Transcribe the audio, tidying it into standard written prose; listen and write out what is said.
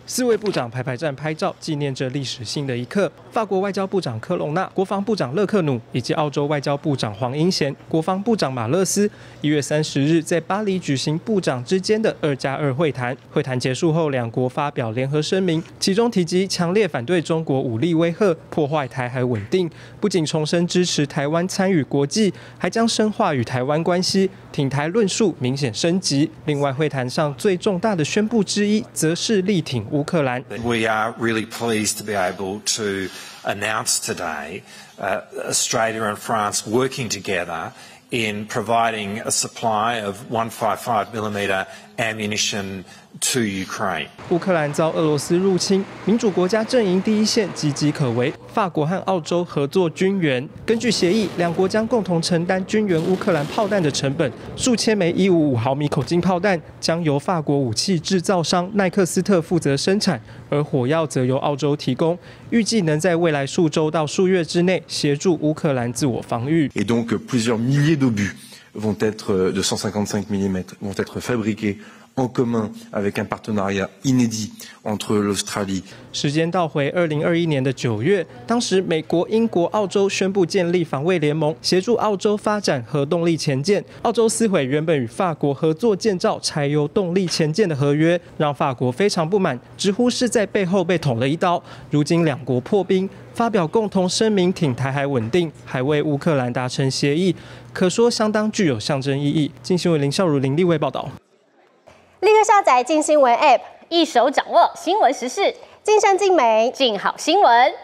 4位部长排站拍照，纪念这历史性的一刻。法国外交部长科隆纳、国防部长勒克努以及澳洲外交部长黄英贤、国防部长马勒斯1月30日在巴黎举行部长之间的2+2会谈。会谈结束后，两国发表联合声明，其中提及强烈反对中国武力威吓、破坏台海稳定，不仅重申支持台湾参与国际，还将深化与台湾关系，挺台论述明显升级。另外，会谈上最重大的宣布之一，则是力挺乌克兰。 We are really pleased to be able to announce today Australia and France working together in providing a supply of 155mm ammunition to Ukraine. 乌克兰遭俄罗斯入侵，民主国家阵营第一线岌岌可危。法国和澳洲合作军援，根据协议，两国将共同承担军援乌克兰炮弹的成本。数千枚155毫米口径炮弹将由法国武器制造商耐克斯特负责生产，而火药则由澳洲提供。预计能在未来数周到数月之内协助乌克兰自我防御。 Et donc plusieurs milliers d'obus vont être de 155mm vont être fabriqués en commun avec un partenariat inédit entre l'Australie. 时间倒回2021年的9月，当时美国、英国、澳洲宣布建立防卫联盟，协助澳洲发展核动力潜舰。澳洲撕毁原本与法国合作建造柴油动力潜舰的合约，让法国非常不满，直呼是在背后被捅了一刀。如今两国破冰，发表共同声明挺台海稳定，还为乌克兰达成协议，可说相当具有象征意义。镜新闻林孝如、林立卫报道。 立刻下载镜新闻 App， 一手掌握新闻时事， 尽善尽美， 尽好新闻。